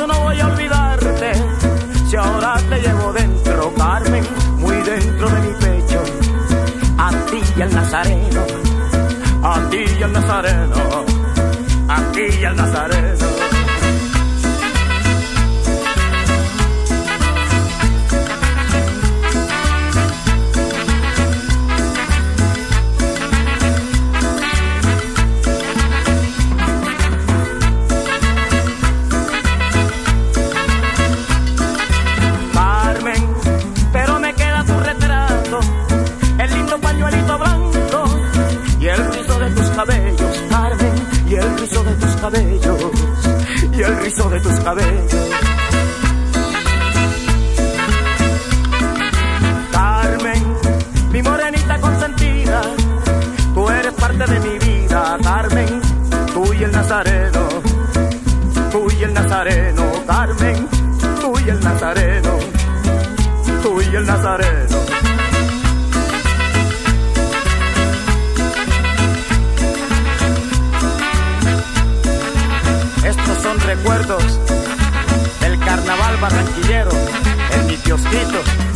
yo no voy a olvidarte, si ahora te llevo dentro, Carmen, muy dentro de mi pecho. A ti y al Nazareno, a ti y al Nazareno, a ti y al Nazareno. Y el rizo de tus cabellos. Carmen, mi morenita consentida, tú eres parte de mi vida, Carmen, tú y el Nazareno, tú y el Nazareno, Carmen, tú y el Nazareno, tú y el Nazareno. Estos son recuerdos del carnaval barranquillero en mi kiosquito.